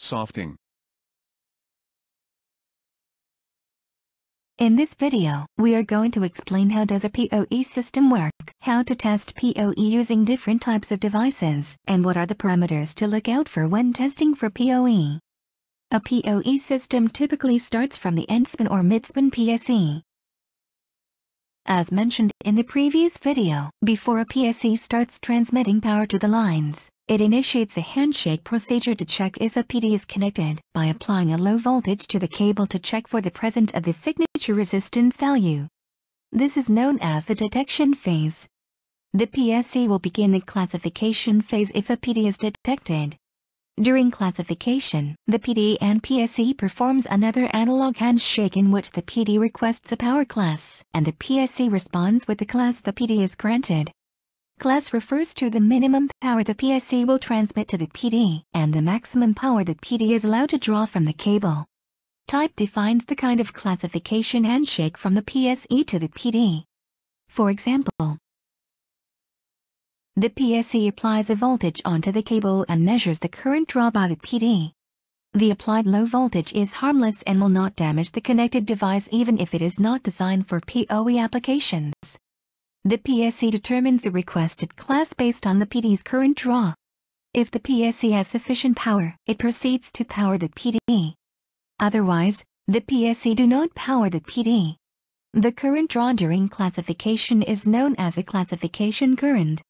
Softing. In this video, we are going to explain how does a PoE system work, how to test PoE using different types of devices, and what are the parameters to look out for when testing for PoE. A PoE system typically starts from the endspan or midspan PSE. As mentioned in the previous video, before a PSE starts transmitting power to the lines, it initiates a handshake procedure to check if a PD is connected by applying a low voltage to the cable to check for the presence of the signature resistance value. This is known as the detection phase. The PSE will begin the classification phase if a PD is detected. During classification, the PD and PSE performs another analog handshake in which the PD requests a power class, and the PSE responds with the class the PD is granted. Class refers to the minimum power the PSE will transmit to the PD, and the maximum power the PD is allowed to draw from the cable. Type defines the kind of classification handshake from the PSE to the PD. For example, the PSE applies a voltage onto the cable and measures the current draw by the PD. The applied low voltage is harmless and will not damage the connected device even if it is not designed for PoE applications. The PSE determines the requested class based on the PD's current draw. If the PSE has sufficient power, it proceeds to power the PD. Otherwise, the PSE do not power the PD. The current draw during classification is known as a classification current.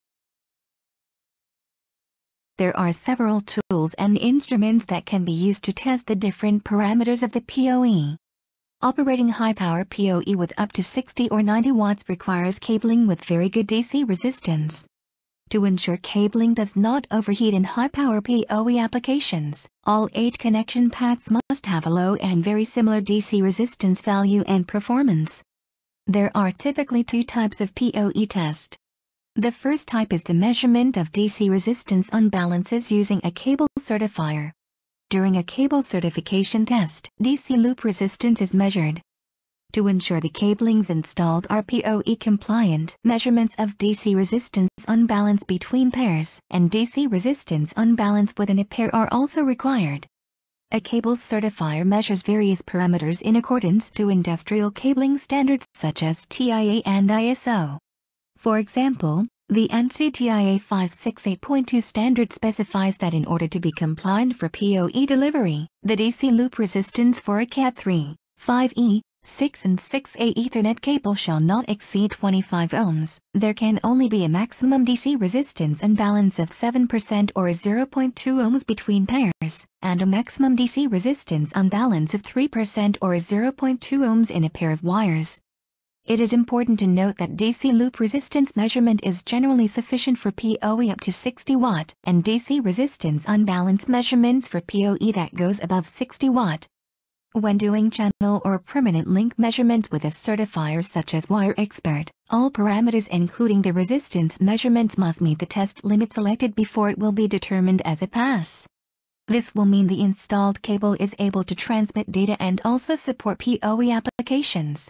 There are several tools and instruments that can be used to test the different parameters of the PoE. Operating high-power PoE with up to 60 or 90 watts requires cabling with very good DC resistance. To ensure cabling does not overheat in high-power PoE applications, all 8 connection paths must have a low and very similar DC resistance value and performance. There are typically 2 types of PoE test. The first type is the measurement of DC resistance unbalances using a cable certifier. During a cable certification test, DC loop resistance is measured. To ensure the cablings installed are PoE compliant, measurements of DC resistance unbalance between pairs and DC resistance unbalance within a pair are also required. A cable certifier measures various parameters in accordance to industrial cabling standards such as TIA and ISO. For example, the ANSI TIA 568.2 standard specifies that in order to be compliant for PoE delivery, the DC loop resistance for a Cat3, 5E, 6 and 6A Ethernet cable shall not exceed 25 ohms. There can only be a maximum DC resistance imbalance of 7% or 0.2 ohms between pairs, and a maximum DC resistance imbalance of 3% or 0.2 ohms in a pair of wires. It is important to note that DC loop resistance measurement is generally sufficient for PoE up to 60 watt, and DC resistance unbalance measurements for PoE that goes above 60 watt. When doing channel or permanent link measurements with a certifier such as WireXpert, all parameters including the resistance measurements must meet the test limit selected before it will be determined as a pass. This will mean the installed cable is able to transmit data and also support PoE applications.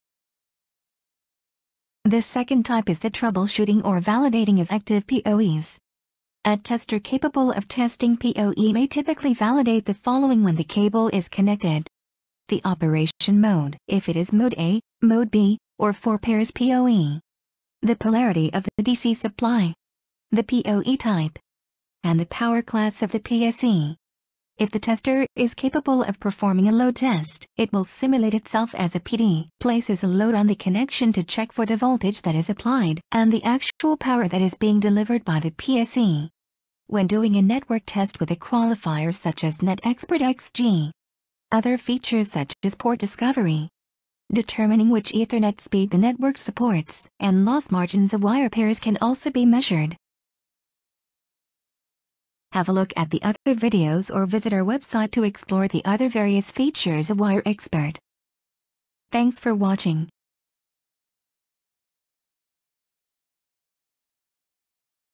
The second type is the troubleshooting or validating of active PoEs. A tester capable of testing PoE may typically validate the following when the cable is connected. The operation mode, if it is mode A, mode B, or 4 pairs PoE. The polarity of the DC supply. The PoE type. And the power class of the PSE. If the tester is capable of performing a load test, it will simulate itself as a PD, places a load on the connection to check for the voltage that is applied, and the actual power that is being delivered by the PSE. When doing a network test with a qualifier such as NetExpert XG. Other features such as port discovery. Determining which Ethernet speed the network supports, and loss margins of wire pairs can also be measured. Have a look at the other videos or visit our website to explore the other various features of WireXpert. Thanks for watching.